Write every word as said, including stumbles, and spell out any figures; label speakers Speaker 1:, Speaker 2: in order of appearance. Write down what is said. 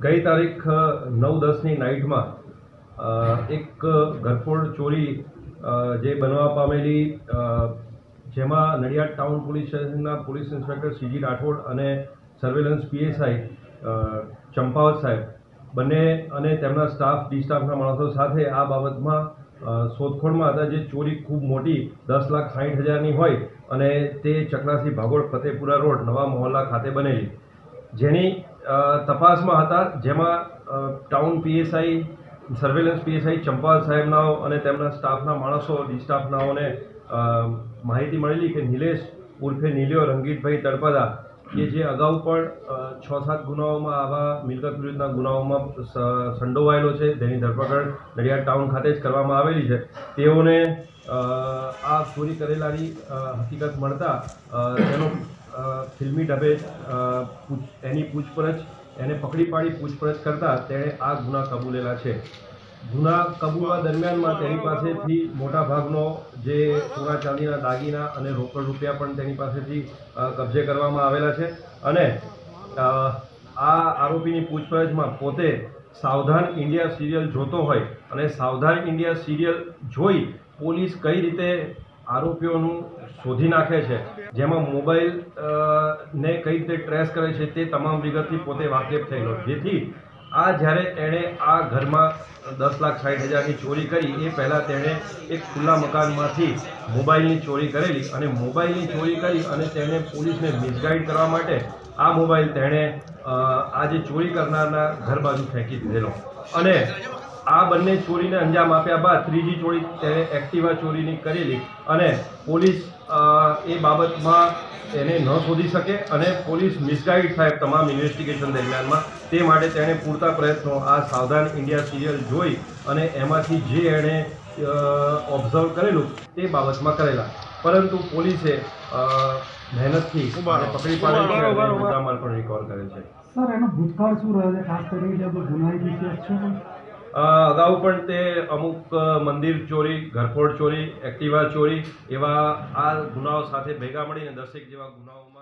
Speaker 1: ગઈ તારીખ નવ દસની નાઇટમાં એક ઘરફોડ ચોરી જે બનવા પામેલી, જેમાં નડિયાદ ટાઉન પોલીસ સ્ટેશનના પોલીસ ઇન્સ્પેક્ટર સીજી રાઠોડ અને સર્વેલન્સ પીએસઆઈ ચંપાવત સાહેબ બંને અને તેમના સ્ટાફ ડી સ્ટાફના માણસો સાથે આ બાબતમાં શોધખોળમાં હતા, જે ચોરી ખૂબ મોટી દસ લાખ સાઠ હજારની હોય અને તે ચકલાસી ભાગોળ ફતેપુરા રોડ નવા મોહલ્લા ખાતે બનેલી, જેની તપાસમાં હતા, જેમાં town PSI surveillance PSI Champawat સાહેબનાઓ અને તેમના સ્ટાફના માણસો ડી સ્ટાફનાઓને માહિતી મળેલી કે નિલેશ ઉર્ફે નીલિયો રંગીતભાઈ તળપદા કે જે અગાઉ પણ છ સાત ગુનાઓમાં આવા મિલકત વિરુદ્ધના ગુનાઓમાં સંડોવાયેલો છે, તેની ધરપકડ નડિયાદ ટાઉન ખાતે જ કરવામાં આવેલી છે. તેઓને આ ચોરી કરેલાની હકીકત મળતા તેનો ફિલ્મી ઢબે એની પૂછપરછ એને પકડી પાડી પૂછપરછ કરતા તેણે આ ગુના કબૂલેલા છે. ગુના કબૂલવા દરમિયાનમાં તેની પાસેથી મોટા ભાગનો જે સોના ચાંદીના દાગીના અને રોકડ રૂપિયા પણ તેની પાસેથી કબજે કરવામાં આવેલા છે અને આ આરોપીની પૂછપરછમાં પોતે સાવધાન ઇન્ડિયા સિરિયલ જોતો હોય અને સાવધાન ઇન્ડિયા સિરિયલ જોઈ પોલીસ કઈ રીતે આરોપીઓનું શોધી નાખે છે, જેમાં મોબાઈલ ને કઈ રીતે ટ્રેસ કરે છે, તે તમામ વિગતથી પોતે વાકેફ થયેલો, જેથી આ જ્યારે તેણે આ ઘરમાં દસ લાખ સાઠ હજારની ચોરી કરી એ પહેલાં તેણે એક ખુલ્લા મકાનમાંથી મોબાઈલની ચોરી કરેલી અને મોબાઈલની ચોરી કરી અને તેણે પોલીસને મિસગાઈડ કરવા માટે આ મોબાઈલ તેણે આ જે ચોરી કરનારના ઘર બાજુ ફેંકી દીધેલો અને આ બંને ચોરીને અંજામ આપ્યા બાદ ત્રીજી ચોરી તેણે એક્ટિવા ચોરીની કરેલી અને પોલીસ એ બાબતમાં એને ન શોધી શકે અને પોલીસ મિસગાઈડ થાય તમામ ઇન્વેસ્ટિગેશન દરમિયાનમાં, તે માટે તેણે પૂરતા પ્રયત્નો આ સાવધાન ઇન્ડિયા સિરિયલ જોઈ અને એમાંથી જે એણે ઓબ્ઝર્વ કરેલું તે બાબતમાં કરેલા, પરંતુ પોલીસે મહેનતથી પકડી પાડેલ છે અને મુદ્દામાલ પણ રિકવર કરે છે.
Speaker 2: સર, એનો ભૂતકાળ શું રહે છે, ખાસ કરીને ગુનાહિત ઇતિહાસ છે?
Speaker 1: અગાઉ પણ તે અમુક મંદિર ચોરી, ઘરફોડ ચોરી, એક્ટિવા ચોરી એવા આ ગુનાઓ સાથે ભેગા મળીને દસેક જેવા ગુનાઓ